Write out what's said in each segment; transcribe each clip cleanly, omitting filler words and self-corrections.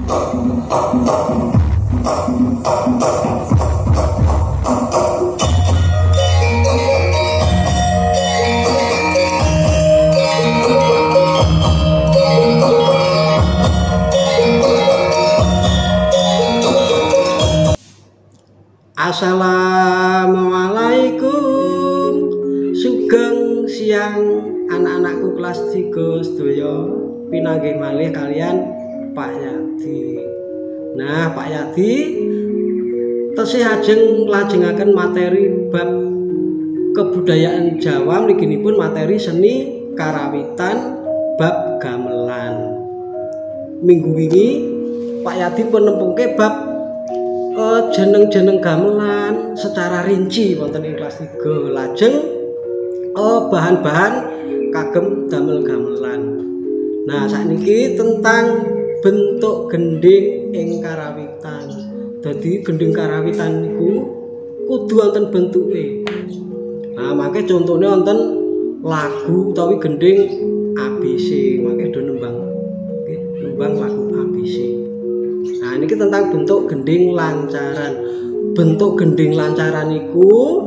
Assalamualaikum, sugeng siang anak-anakku kelas 3 sedaya, pinanggih malih kalian Pak Yadi. Nah, Pak Yadi tesih ajeng lajengaken materi bab kebudayaan Jawa, mliginipun materi seni karawitan bab gamelan. Minggu wingi Pak Yadi pun nempungke bab jeneng-jeneng gamelan secara rinci wonten ing kelas 3. Lajeng bahan-bahan kagem damel gamelan. Nah, sakniki tentang bentuk gending ing karawitan. Dadi gending karawitan niku kudu wonten bentuke. Nah, mangke contone wonten lagu utawi gending ABC, mangke do nembang. Nggih, nembang lagu ABC. Nah, ini tentang bentuk gending lancaran. Bentuk gending lancaran itu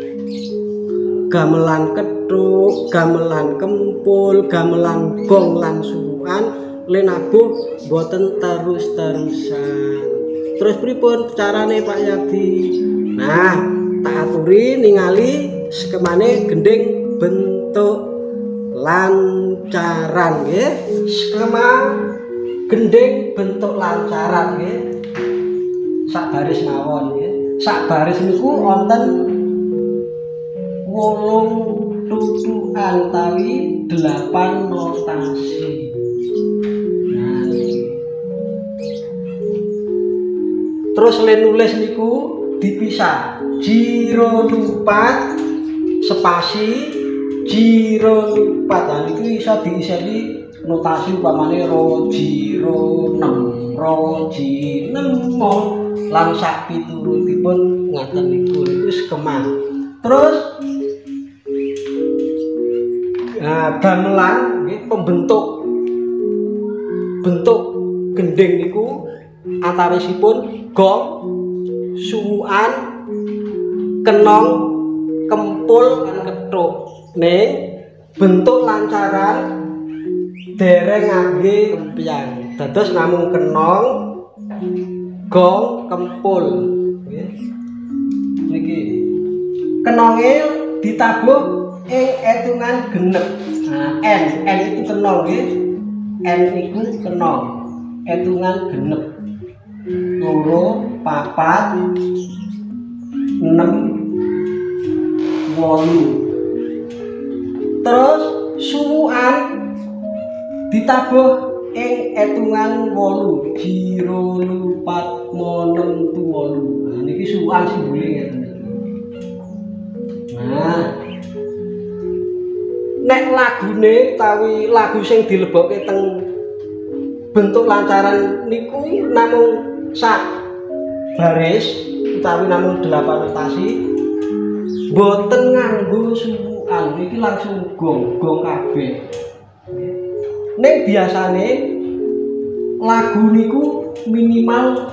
gamelan kethuk, gamelan kempul, gamelan gong lan suwukan lenabuh boten terus-terusan. Terus pripun carane Pak Yadi? Nah, tak aturi ningali skemane gending bentuk lancaran nggih. Skema gending bentuk lancaran nggih. Sak baris mawon nggih. Sak baris niku wonten 8 tutukan utawi 8 notasi. Nah, terus nulis niku dipisah. Jiro lupat spasi jiro lupat. Nah, niku iso diiseni notasi umpamane ro jiro 6 ro ji 6 lan sak piturutipun ngaten niku skema. Terus gamelan nggih pembentuk bentuk gending niku antawisipun gong, suwukan, kenong, kempul lan kethuk. Ning bentuk lancaran dereng ngangge kempyang. Dados namung kenong, gong, kempul. Nggih. Niki. Kenonge ditabuh ing etungan genep. Nah, N itu kenong nggih. N iku kenong. Etungan genep. 2, 4, 6, 8. Terus suwukan ditabuh ing etungan 8 jiro lupat monem tu 8. Nah, niki suwukan simbole ngeten. Nah, nek lagune utawi lagu sing dilebokke teng bentuk lancaran niku namung sak baris utawi namung 8 notasi, boten nganggo suwukan. Niki langsung gong kabeh. Nek biasane lagu niku minimal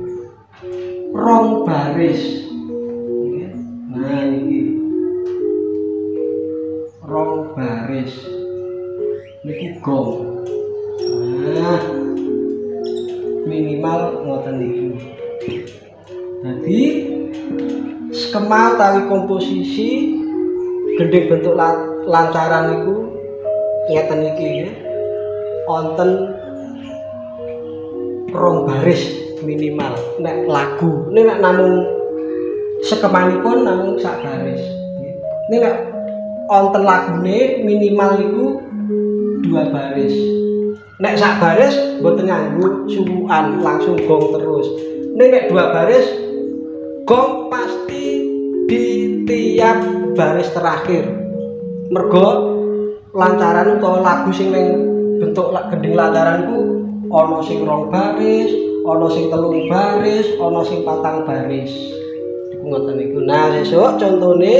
2 baris. Nah, niki 2 baris. Niki gong. Nah, minimal ngoten niku. Jadi skema utawi komposisi gending bentuk lancaran niku ngeten iki nggih. Wonten 2 baris minimal nek lagu. Nek namung skemanipun namung sak baris. Nek wonten lagune minimal niku 2 baris. Nek sak baris mboten nganggo suwukan, langsung gong terus. Nek 2 baris gong pasti di tiap baris terakhir. Mergo lancaran utawa lagu sing ning bentuk gending lancaran iku ana sing 2 baris, ana sing 3 baris, ana sing 4 baris. Iku ngoten niku. Nah, sesuk contone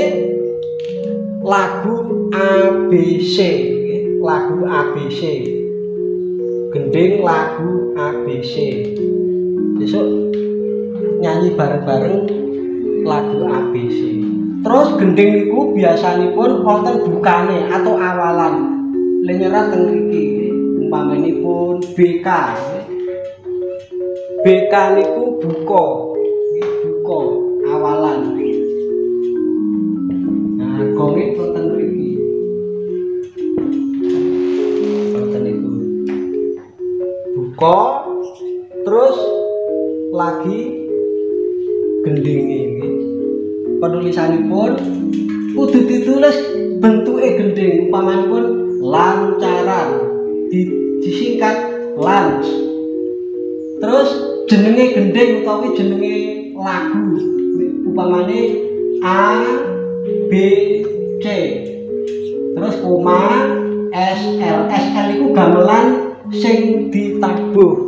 lagu ABC, lagu ABC. gending lagu ABC. Besok nyanyi bareng-bareng lagu ABC. Terus gending niku biasanipun wonten bukane atau awalan. Lenyerat teng mriki umpamanipun BK. BK niku buka. Buka awalan. Nah, gonge wonten mriki. Wonten niku. Buka terus lagi gendinge nggih. Penulisanipun kudu ditulis bentuke gending umpamanipun lancaran disingkat lunch. Terus jenenge gending utawi jenenge lagu umpamane A B C. Terus koma SL. SL iku gamelan sing ditabuh.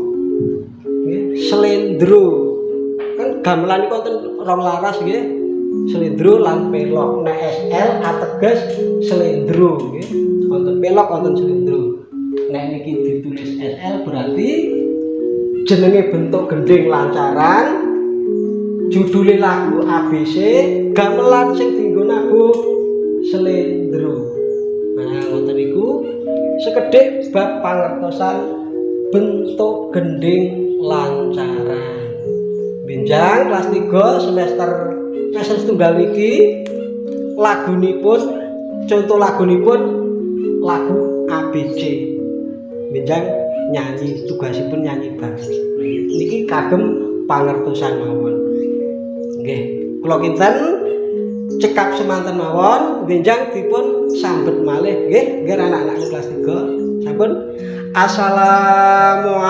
Slendro. Kan gamelan iku wonten rong laras nggih. Slendro lan pelok. Nek SL ateges slendro nggih. Wonten pelok wonten slendro. Nek niki ditulis SL berarti jenenge bentuk gending lancaran, judule lagu ABC, gamelan sing dienggo nabuh slendro. Nah, wonten niku sekedhik bab pangertosan bentuk gending lancaran. Benjang kelas 3 semester setunggal niki lagunipun contoh lagunipun lagu ABC. Benjang nyanyi tugasipun nyanyi bareng. Niki kagem pangertosan mawon. Nggih, kula kinten cekap semanten mawon benjang dipun sambet malih nggih anak-anak kelas 3. Sampun. Assalamualaikum